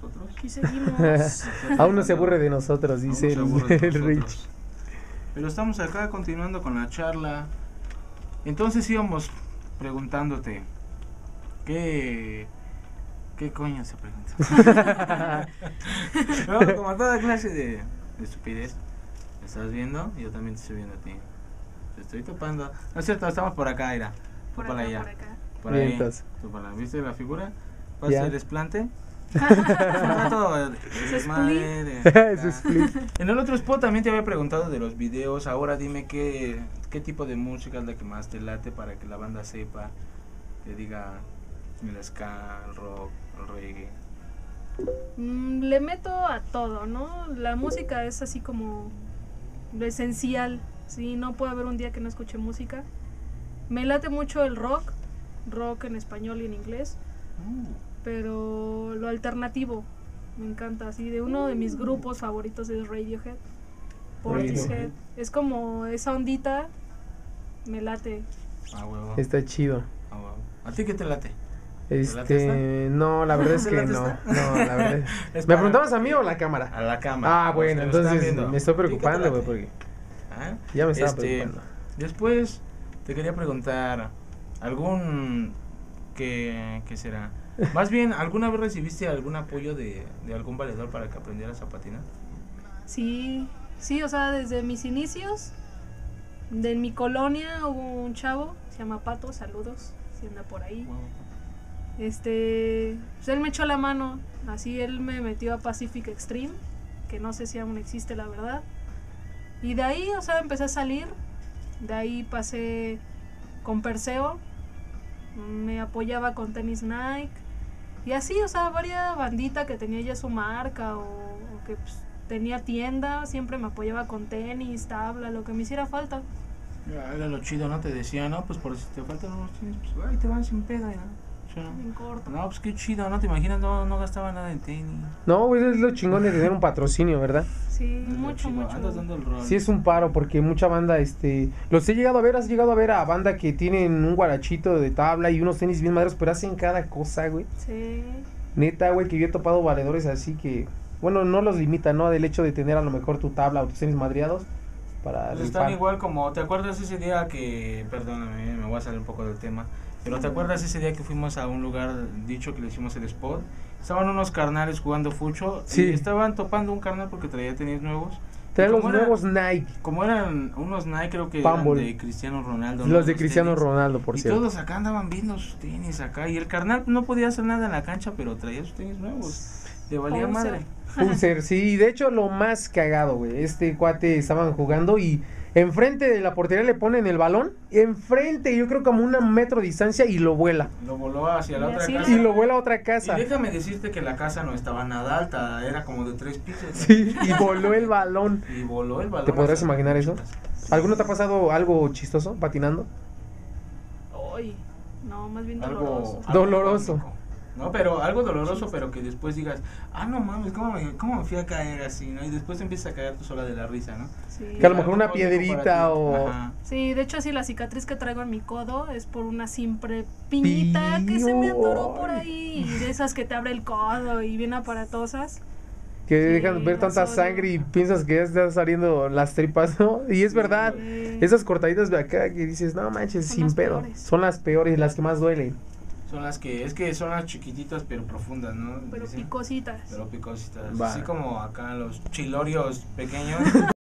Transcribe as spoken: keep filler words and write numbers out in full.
nosotros. Aquí seguimos. Aún no se aburre de nosotros, dice el, el Rich. Pero estamos acá continuando con la charla. Entonces íbamos preguntándote, ¿qué, qué coño se pregunta? No, como toda clase de, de estupidez. ¿Me estás viendo? Yo también te estoy viendo a ti. Te estoy topando. No es cierto, estamos por acá, Ira. Por Tú acá, para allá. por acá. Por ahí. Mientras. Tú para allá. ¿Viste la figura? ¿Pasa Ya. el desplante? Rato de- ¿Es desmadre, de Es acá. split. En el otro spot también te había preguntado de los videos. Ahora dime qué, qué tipo de música es la que más te late para que la banda sepa. Te diga el ska, el rock, el reggae. Mm, le meto a todo, ¿no? La música es así como lo esencial. Sí, no puede haber un día que no escuche música. Me late mucho el rock, rock en español y en inglés, Uh, pero lo alternativo me encanta. Así de uno de mis grupos favoritos es Radiohead. Portishead. Radiohead. Es como esa ondita, me late. ah, huevo. Está chido. Ah, huevo. ¿A ti qué te late? Este, no, la verdad es ¿Te que late no. esta? No, la verdad. Es ¿Me para- preguntabas a mí o a la cámara? A la cámara. Ah, bueno, Los que lo están entonces viendo. me estoy ¿A ti qué te preocupando, güey, late? porque ¿Ah? ya me estaba Este, preocupando. Después te quería preguntar, ¿algún que, qué será? Más bien, ¿alguna vez recibiste algún apoyo de, de algún valedor para que aprendieras a patinar? Sí, sí, o sea, desde mis inicios, de en mi colonia hubo un chavo, se llama Pato, saludos, si anda por ahí. Este, pues él me echó la mano, así él me metió a Pacific Extreme, que no sé si aún existe la verdad. Y de ahí, o sea, empecé a salir, de ahí pasé con Perseo, me apoyaba con tenis Nike, y así, o sea, varias bandita que tenía ya su marca o, o que pues, tenía tienda, siempre me apoyaba con tenis, tabla, lo que me hiciera falta. Ya, era lo chido, ¿no? Te decía, no, pues por si te faltan unos tenis, pues ahí te van sin pedo, ya. Sí, ¿no? En corto. No, pues qué chido, ¿no? Te imaginas, no, no gastaba nada en tenis. No, güey, es lo chingón de tener un patrocinio, ¿verdad? Sí, Es lo mucho, chido, mucho. andas dando el rol. Sí es un paro porque mucha banda, este, los he llegado a ver, has llegado a ver a banda que tienen un guarachito de tabla y unos tenis bien madres, pero hacen cada cosa, güey. Sí. Neta, güey, que yo he topado valedores así que, bueno, no los limita, ¿no? Del hecho de tener a lo mejor tu tabla o tus tenis madreados para Pues rifar. están igual como, ¿te acuerdas ese día que, perdóname, me voy a salir un poco del tema, pero ¿te acuerdas ese día que fuimos a un lugar dicho que le hicimos el spot? Estaban unos carnales jugando fucho Sí. y estaban topando un carnal porque traía tenis nuevos. Traen Y los como era- nuevos Nike, Como eran unos Nike, creo que Pumble. eran de Cristiano Ronaldo. ¿no? los de Cristiano tenis. Ronaldo, por Y cierto. todos acá andaban viendo sus tenis acá. Y el carnal no podía hacer nada en la cancha, pero traía sus tenis nuevos. Le valía Poser. madre. Pulser, sí, de hecho lo más cagado, güey, este cuate estaban jugando y enfrente de la portería le ponen el balón, enfrente, yo creo como una metro de distancia y lo vuela. Lo voló hacia la Y otra así casa. Y lo vuela a otra Y casa. déjame decirte que la casa no estaba nada alta, era como de tres pisos. ¿no? Sí, y voló el balón. Y voló el balón. ¿Te podrás hacia la imaginar eso? casa. ¿Alguno te ha pasado algo chistoso patinando? Uy, no, más bien Algo, doloroso. algo Doloroso. cómico. No, pero algo doloroso, pero que después digas, ah, no mames, ¿cómo me, cómo me fui a caer así, no? Y después empiezas a caer tú sola de la risa, ¿no? Sí. Que a lo mejor Algo una cómico piedrita para ti. o- Ajá. Sí, de hecho, sí, la cicatriz que traigo en mi codo es por una simple piñita que se me atoró por ahí. Y de esas que te abre el codo y bien aparatosas. Que Sí, dejan ver tanta las odio. sangre y piensas que ya están saliendo las tripas, ¿no? Y es verdad, Sí. esas cortaditas de acá que dices, no manches, Son sin las pedo. peores. Son las peores, las que más duelen. Son las que, es que son las chiquititas pero profundas, ¿no? Pero Dicen. picositas. Pero picositas. Va. Así como acá los chilorios pequeños.